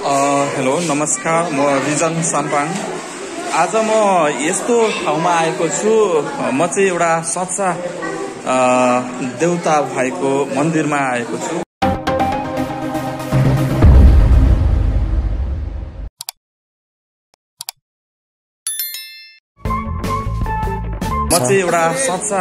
Hello नमस्कार, म reason Sampang. आज म यस्तो ठाउँमा आएको छु। म चाहिँ एउटा सच्चा देउता भएको मन्दिरमा आएको छु। म चाहिँ एउटा सच्चा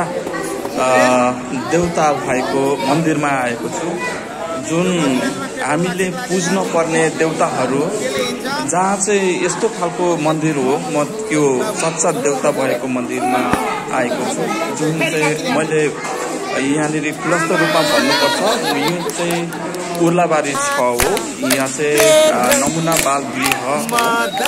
देउता भएको मन्दिरमा आएको छु, जुन हामीले पुज्न पर्ने देउताहरू, जहाँ चाहिँ यस्तो खालको मन्दिर हो। म त्यो सच्चा देउता भएको मन्दिरमा आएको छु, जुन चाहिँ मैले यहाँनिर खुलस्त रूपमा भन्नुपर्छ, यो चाहिँ उर्लाबारी 6 हो। यहाँ चाहिँ नमुना बाल गृह। म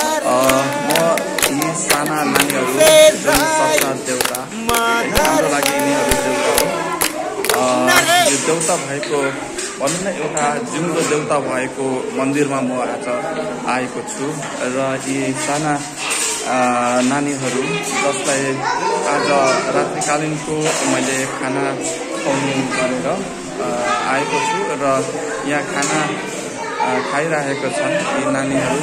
यी साना नानीहरू जुन सच्चा देउता, हाम्रो लागि यिनीहरू देउता हो। यो देउता भएको भनौँ न, एउटा जिउँदो देउता भएको मन्दिरमा म आज आएको छु। र यी साना नानीहरू जसलाई आज रात्रिकालीनको मैले खाना खुवाउने गरेर आएको छु, र यहाँ खाना खाइरहेका छन् यी नानीहरू।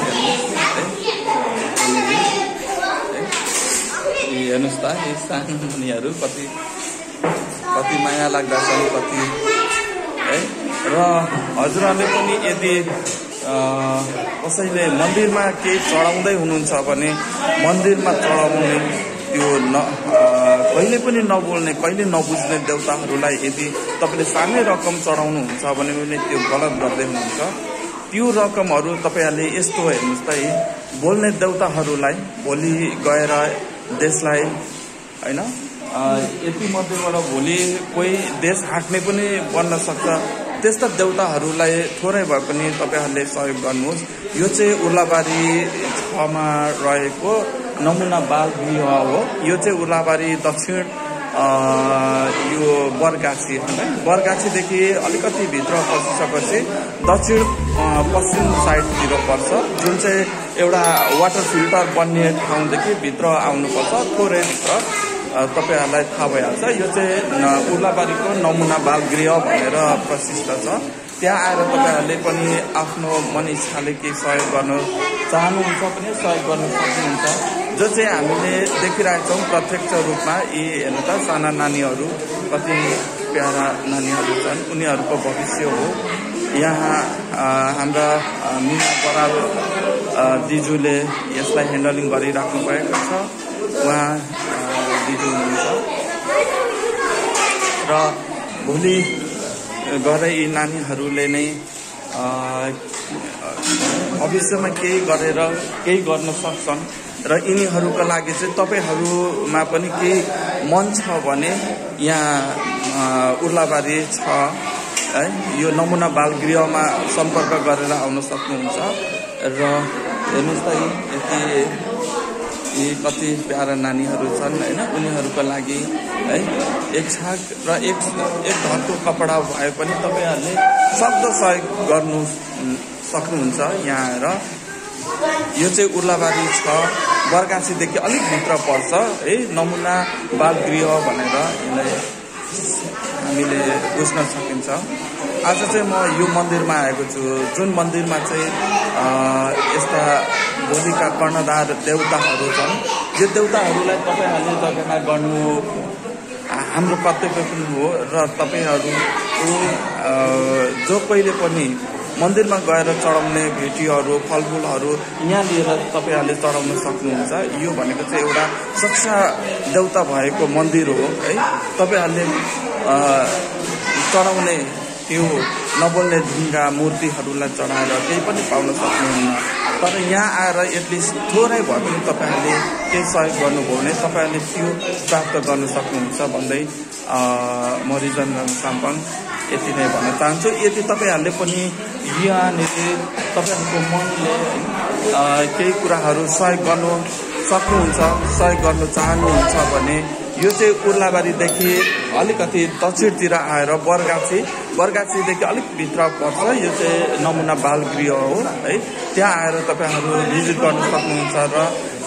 हेर्नुहोस् त, यी सानो नानीहरू कति माया लाग्दछन्, कति है। र हजुरहरूले पनि यदि कसैले मन्दिरमा केही चढाउँदै हुनुहुन्छ भने मन्दिरमा चढाउने त्यो कहिले पनि नबोल्ने, कहिले नबुझ्ने देउताहरूलाई यदि तपाईँले सानै रकम चढाउनुहुन्छ भने पनि त्यो गलत गर्दै हुनुहुन्छ। त्यो रकमहरू तपाईँहरूले यस्तो हेर्नुहोस् त, बोल्ने देउताहरूलाई भोलि गएर देशलाई होइन, यति मध्येबाट भोलि कोही देश हाँक्ने पनि बन्न सक्छ। त्यस्ता देउताहरूलाई थोरै भए पनि तपाईँहरूले सहयोग गर्नुहोस्। यो चाहिँ उर्लाबारी 6 मा रहेको नमुना बाल गृह हो। यो चाहिँ उर्लाबारी दक्षिण, यो बरगाछीदेखि अलिकति भित्र पसिसकेपछि दक्षिण पश्चिम साइडतिर पर्छ, जुन चाहिँ एउटा वाटर फिल्टर बन्ने ठाउँदेखि भित्र आउनुपर्छ, थोरै भित्र। तपाईहरूलाई थाहा भइहाल्छ, यो चाहिँ उर्लाबारीको नमुना बाल गृह भनेर प्रसिद्ध छ। त्यहाँ आएर तपाईँहरूले पनि आफ्नो मन इच्छाले केही सहयोग गर्न चाहनुहुन्छ भने सहयोग गर्न सक्नुहुन्छ। जो चाहिँ हामीले देखिरहेका छौँ प्रत्यक्ष रूपमा, यी हेर्नु त साना नानीहरू, कति प्यारा नानीहरू छन्, उनीहरूको भविष्य हो। यहाँ हाम्रा मिना बराल दिजुले यसलाई ह्यान्डलिङ गरिराख्नु भएको छ। उहाँ दिजु हुनुहुन्छ र भोलि गएर यी नानीहरूले नै भविष्यमा केही गरेर केही गर्न सक्छन्। र यिनीहरूका लागि चाहिँ तपाईँहरूमा पनि केही मन छ भने यहाँ उर्लाबारी 6 है, यो नमुना बाल गृहमा सम्पर्क गरेर आउन सक्नुहुन्छ। र हेर्नुहोस् त, यी कति प्यारा नानीहरू छन् होइन, उनीहरूको लागि है एक छाक र एक धरको कपडा भए पनि तपाईँहरूले सक्दो सहयोग गर्नु सक्नुहुन्छ यहाँ आएर। यो चाहिँ उर्लाबारी 6 बरगाछीदेखि अलिक भित्र पर्छ है, नमुना बाल गृह भनेर यसलाई हामीले बुझ्न सकिन्छ। आज चाहिँ म यो मन्दिरमा आएको छु, जुन मन्दिरमा चाहिँ यस्ता भोलिका कर्णधार देउताहरू छन्। यो देउताहरूलाई तपाईँहरूले जगेर्ना गर्नु हाम्रो कर्तव्य पनि हो। र तपाईँहरू जो कहिले पनि मन्दिरमा गएर चढाउने भेटीहरू, फलफुलहरू यहाँ लिएर तपाईँहरूले चढाउन सक्नुहुन्छ। यो भनेको चाहिँ एउटा सच्चा देउता भएको मन्दिर हो है। तपाईँहरूले चढाउने त्यो नबोल्ने ढुङ्गा मूर्तिहरूलाई चढाएर केही पनि पाउन सक्नुहुन्न। तर यहाँ आएर एटलिस्ट थोरै भए पनि तपाईँहरूले केही सहयोग गर्नुभयो भने तपाईँहरूले त्यो प्राप्त गर्न सक्नुहुन्छ भन्दै म रिजन साम्पाङ यति नै भन्न चाहन्छु। यदि तपाईँहरूले पनि यहाँनिर तपाईँहरूको मनले केही कुराहरू सहयोग गर्नु सक्नुहुन्छ, सहयोग गर्न चाहनुहुन्छ भने यो चाहिँ उर्लाबारीदेखि अलिकति दक्षिणतिर आएर बरगाछीदेखि अलिक भित्र पर्छ। यो चाहिँ नमुना बाल गृह हो है। त्यहाँ आएर तपाईँहरू भिजिट गर्न सक्नुहुन्छ र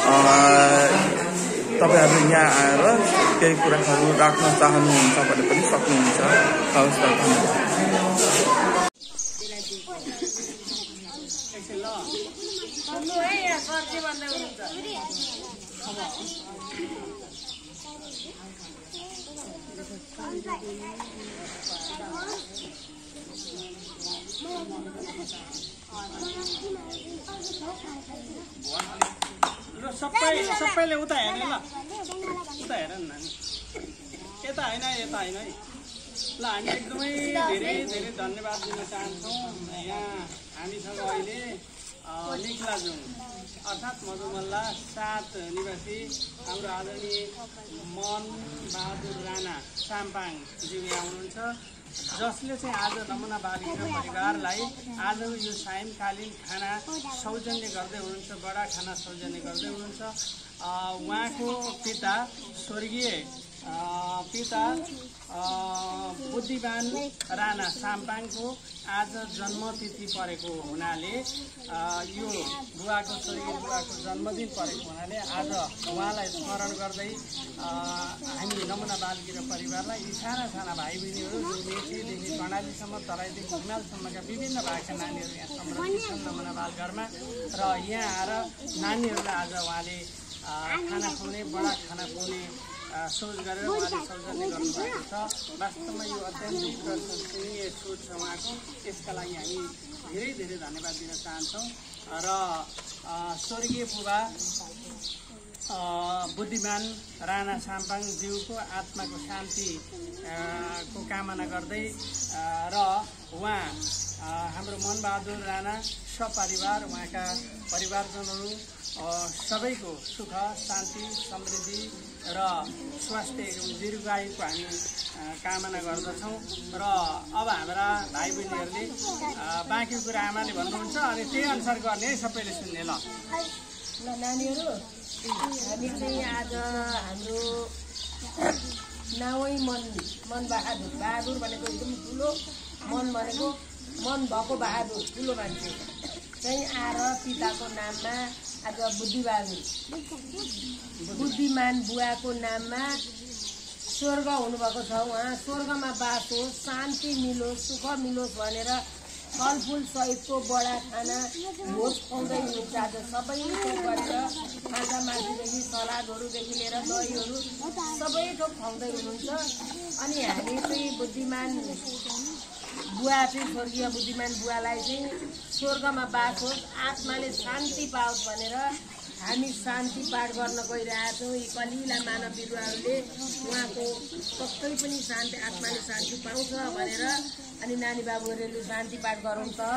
तपाईँहरू यहाँ आएर केही कुराहरू राख्न चाहनुहुन्छ भने पनि सक्नुहुन्छ। हवस् त, धन्यवाद। एकछिन ल सुन्नु है यहाँ सर के भन्दै हुनुहुन्छ ल सबैले उता हेर्ने ल उता हेर न नानी यता होइन यता होइन है ल हामी एकदमै धेरै धेरै धन्यवाद दिन चाहन्छौँ यहाँ हामीसँग अहिले निखलाजुङ अर्थात् मधुमल्ला 7 निवासी हाम्रो आदरणीय मन बहादुर राणा साम्पाङज्यू यहाँ हुनुहुन्छ जसले चाहिँ आज नमुना बालिका परिवारलाई आजको यो सायंकालीन खाना सौजन्य गर्दै हुनुहुन्छ बडा खाना सौजन्य गर्दै हुनुहुन्छ उहाँको पिता स्वर्गीय पिता बुद्धिमान राणा साम्पाङको आज जन्मतिथि परेको हुनाले यो बुवाको स्वर्गीय बुवाको जन्मदिन परेको हुनाले आज उहाँलाई स्मरण गर्दै हामी नमुना बालगिरा परिवारलाई यी साना साना भाइ बहिनीहरू जो मेचीदेखि कर्णालीसम्म तराईदेखि हिमालसम्मका विभिन्न भागका नानीहरू यहाँ संरक्षित छन् नमुना बालघरमा र यहाँ आएर नानीहरूलाई आज उहाँले खाना खुवाउने बडा खाना खुवाउने सोच गरेर उहाँले सौजन्य गर्नुभएको छ वास्तवमा यो अत्यन्त प्रशंसनीय सोच छ उहाँको यसका लागि हामी धेरै धेरै धन्यवाद दिन चाहन्छौँ र स्वर्गीय बुबा बुद्धिमान राणा साम्पाङज्यूको आत्माको शान्ति को कामना गर्दै र उहाँ हाम्रो मनबहादुर राणा सपरिवार उहाँका परिवारजनहरू सबैको सुख शान्ति समृद्धि र स्वास्थ्य एवं दीर्घायुको हामी कामना गर्दछौँ र अब हाम्रा भाइ बहिनीहरूले बाँकी कुरा आमाले भन्नुहुन्छ अनि त्यही अनुसार गर्ने है सबैले सुन्ने ल नानीहरू हामी चाहिँ आज हाम्रो नावै मन बहादुर भनेको एकदम ठुलो मन भनेको मन भएको बहादुर ठुलो मान्छे चाहिँ आएर पिताको नाममा आज बुद्धिमान बुवाको नाममा स्वर्ग हुनुभएको छ उहाँ स्वर्गमा बास होस् शान्ति मिलोस् सुख मिलोस् भनेर फलफुल सहितको बडा खाना भोज खुवाउँदै हुनुहुन्छ आज सबै थोक गरेर माछा मासुदेखि सलादहरूदेखि लिएर दहीहरू सबै थोक खुवाउँदै हुनुहुन्छ अनि हामी चाहिँ बुद्धिमान बुवा चाहिँ स्वर्गीय बुद्धिमान बुवालाई चाहिँ स्वर्गमा बास होस् आत्माले शान्ति पाओस् भनेर हामी शान्ति पाठ गर्न गइरहेका छौँ यी कलिला मानव बिरुवाहरूले उहाँको पक्कै पनि शान्ति आत्माले शान्ति पाउँछ भनेर अनि नानी बाबुहरूले शान्ति पाठ गरौँ त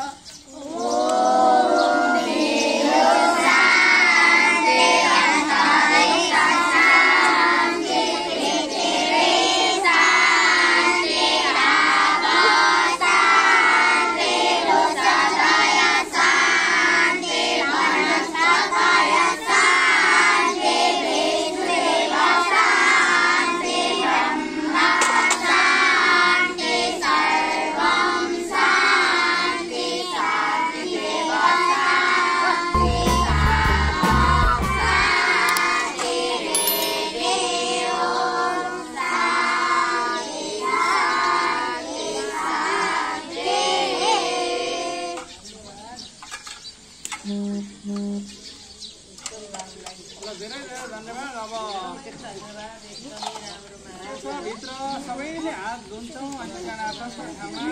भित्र सबैले हात धुन्छौँ अनि त्यहाँबाट आफ्नो ठाउँमा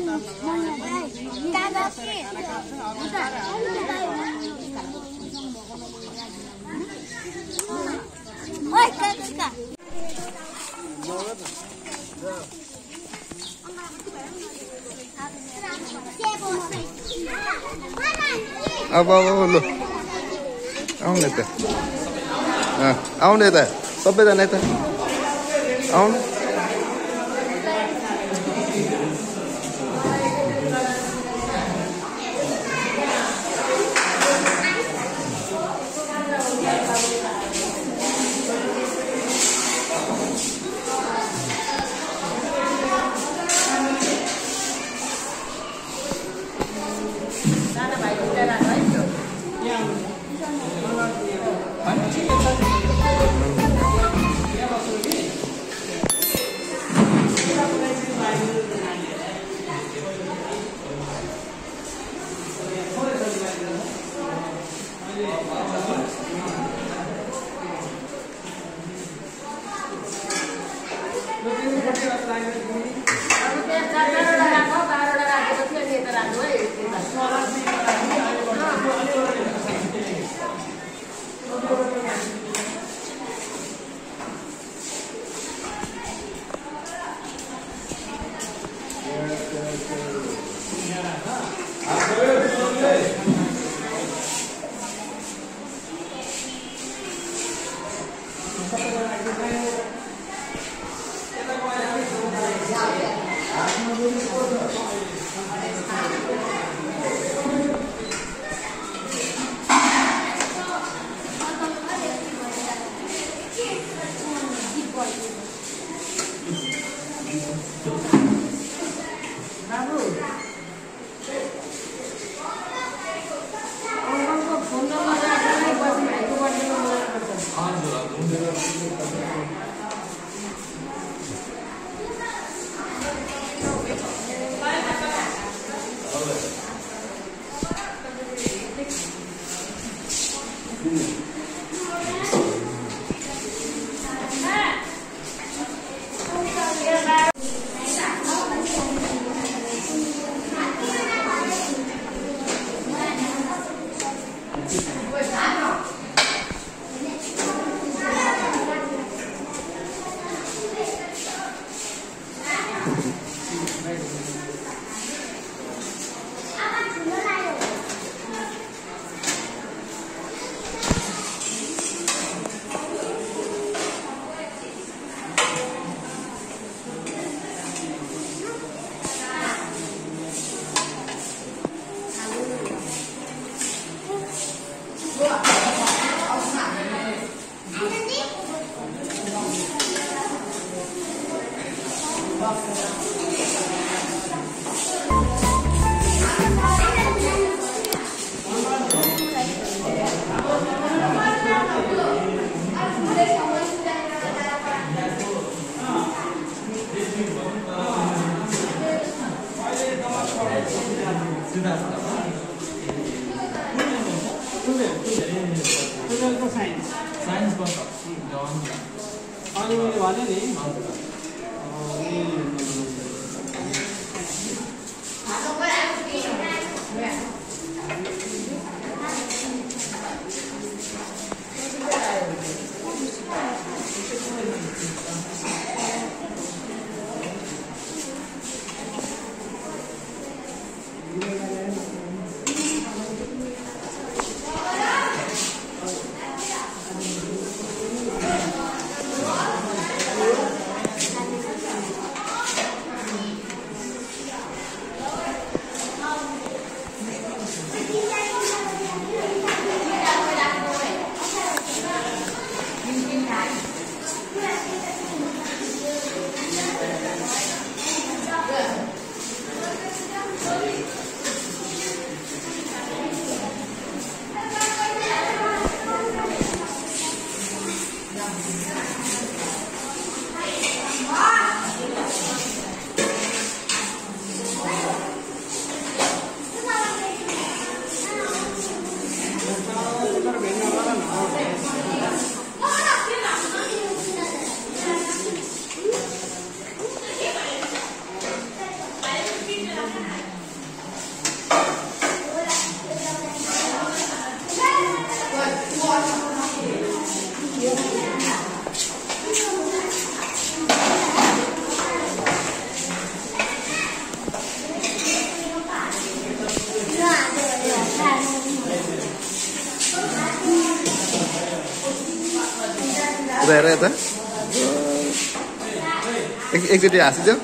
अब लो आउने त आउने त सबैजना यता आउनु हेर यता एकचोटि हाँसिदेऊ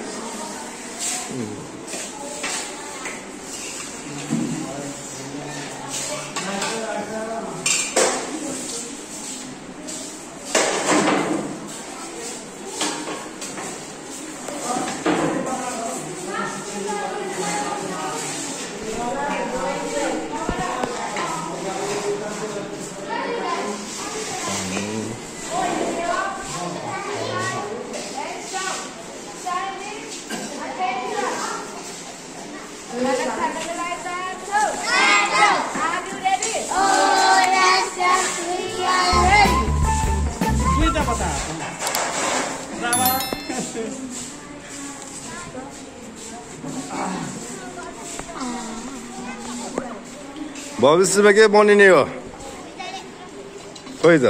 भविष्यमा के बनिने हो खोइ त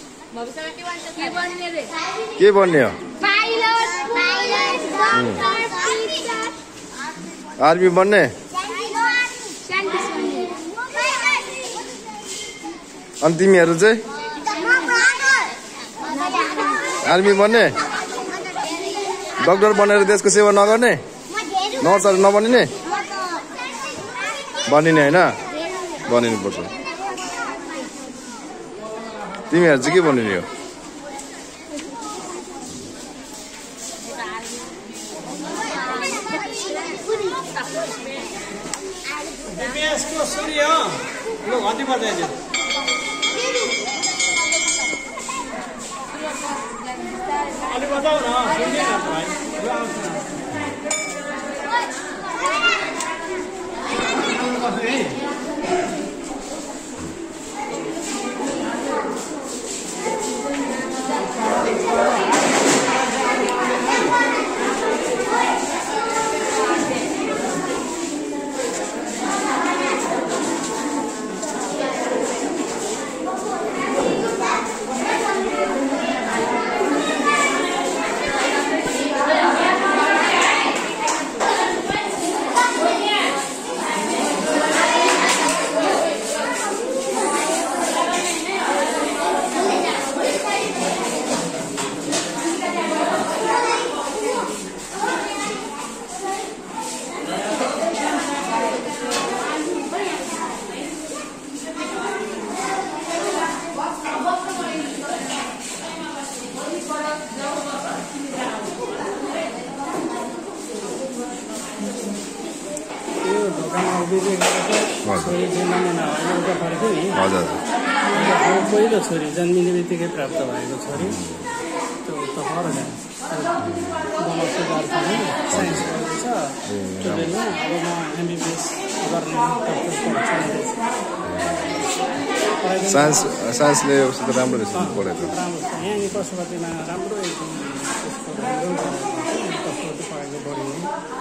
के बन्ने हो आर्मी बन्ने अनि तिमीहरू चाहिँ आर्मी बन्ने डक्टर बनेर देशको सेवा नगर्ने नर्सहरू नबनिने बनिने होइन बनिनु पर्छ तिमीहरू चाहिँ के बनिने हो छोरी चाहिँ नमुना एउटा परेको नि हजुर पहिलो छोरी जन्मिने बित्तिकै प्राप्त भएको छोरी त्यो त फरक साइन्स गर्दैछ त्यो बेला अब म एमबिबिएस गर्ने साइन्सले त राम्रो रहेछ पढेको राम्रो छ यहाँनिर पशुपतिमा राम्रो एकदम त्यसको राम्रो पशुपति पढेको बढी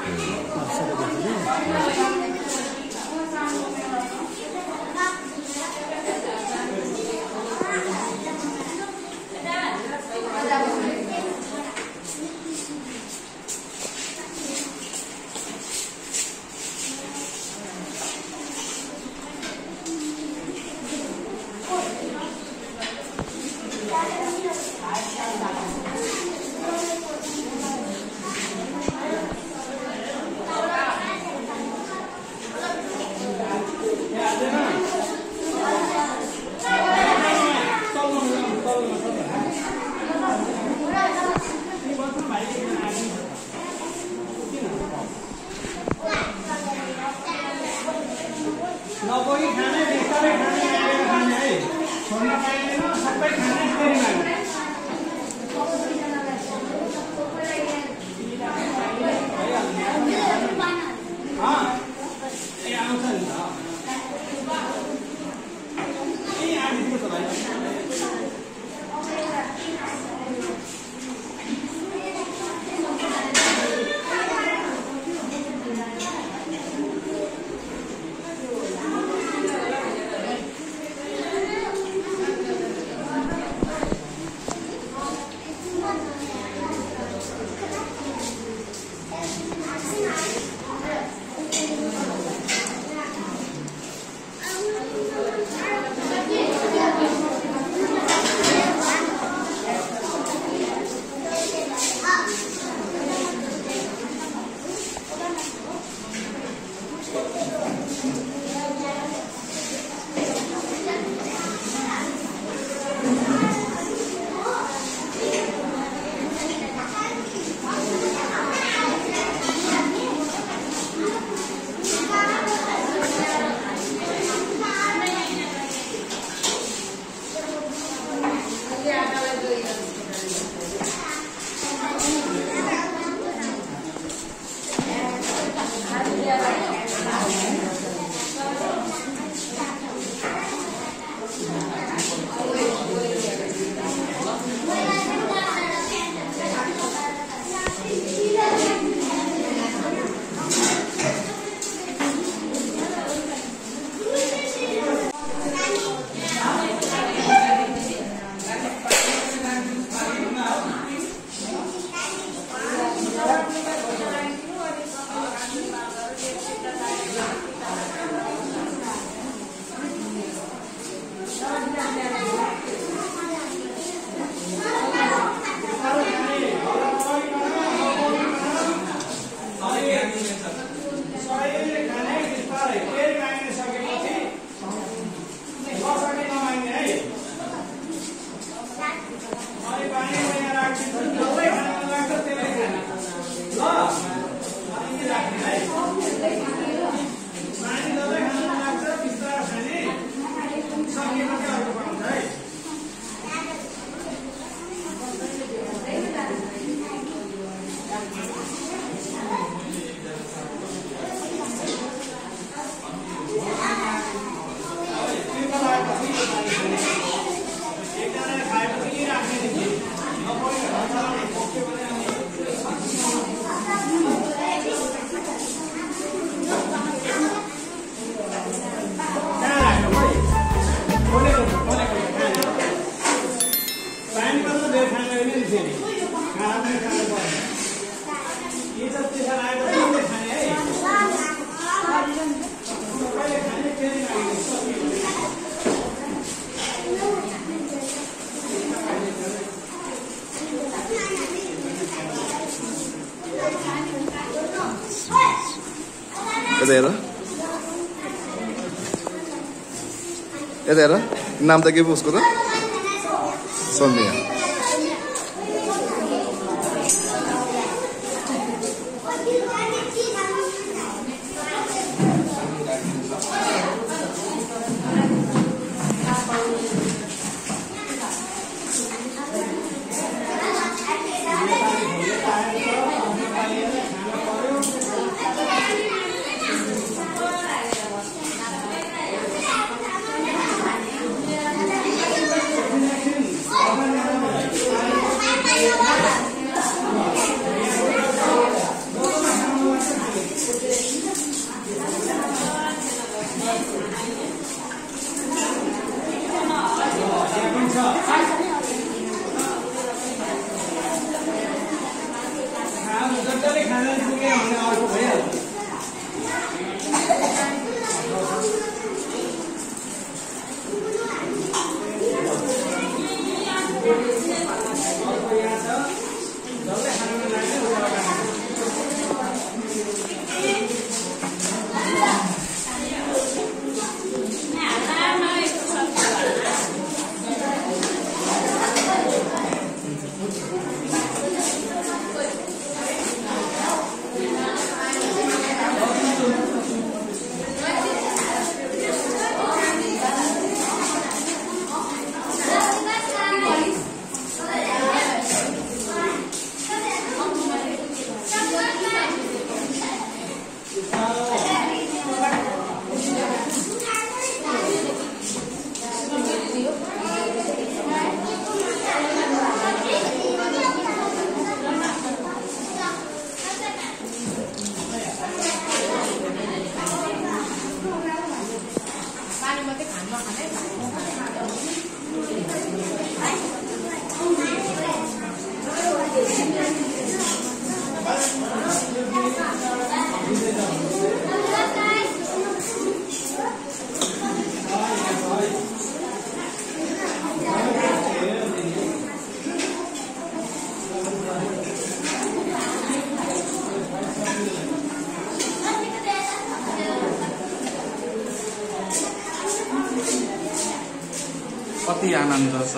यता हेर नाम त के पो उसको त सन्ध्या कति आनन्द छ।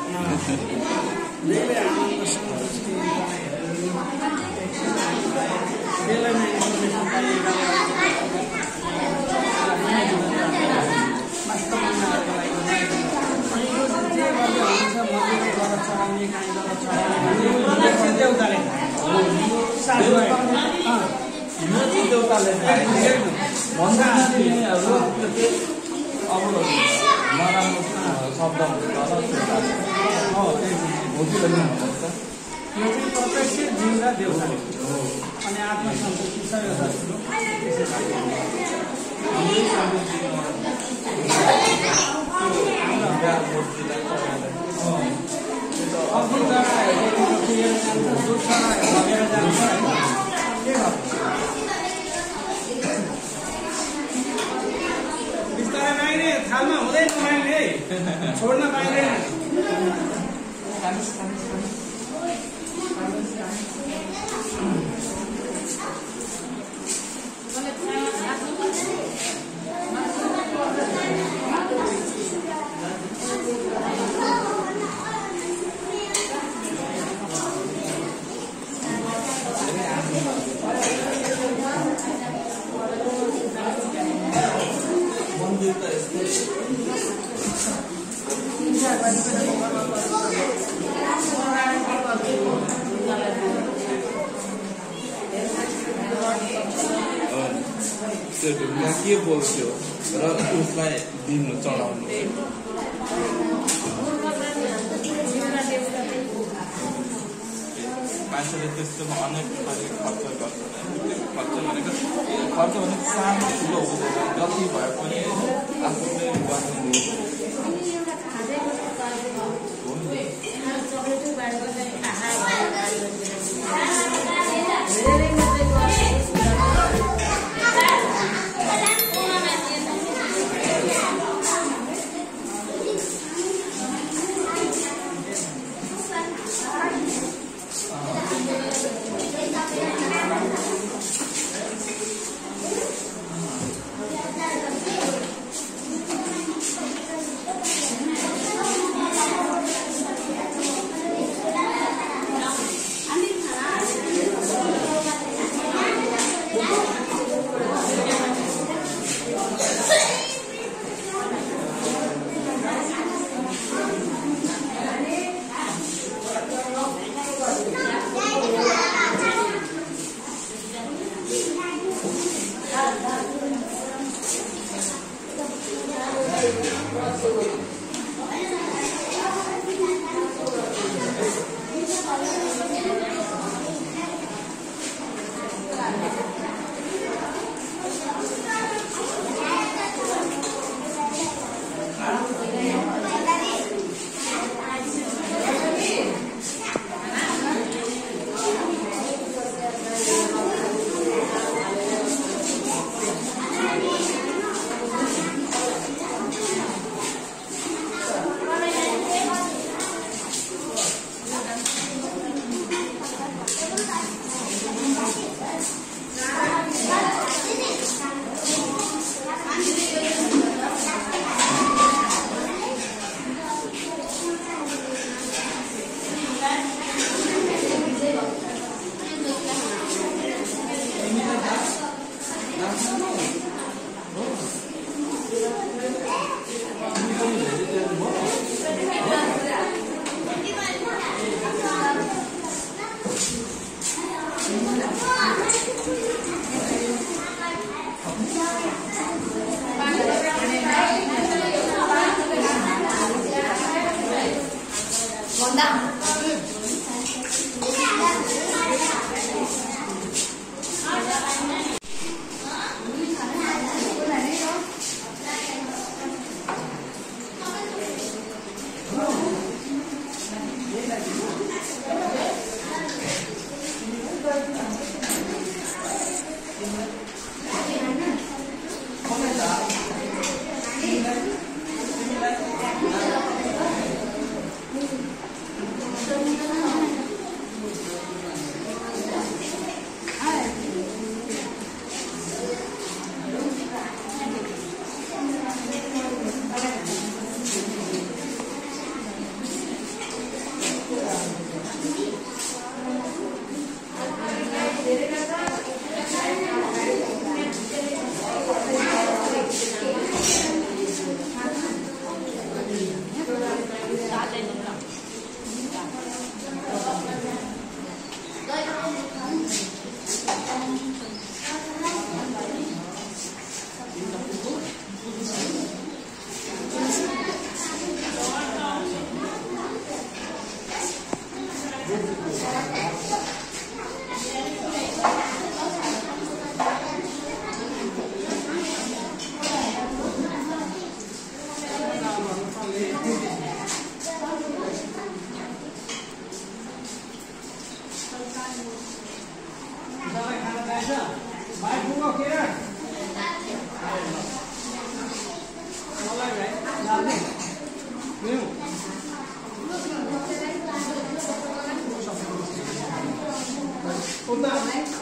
नराम्रो शब्द यो चाहिँ प्रत्यक्ष जिउँदा देउताले अनि आत्मसन्तुष्टि छ एउटा ठुलो बिस्तारै बाहिर थालमा हुँदैन बाहिर छोड्न पाइँदैन। ढुङ्गा के बोल्थ्यो र उसलाई दिनु चढाउनु मान्छेले त्यस्तोमा अनेक थरी खर्च गर्छ। खर्च भनेको सानो ठुलो हुँदैन, जति भए पनि आफूले गर्नु Hôm nay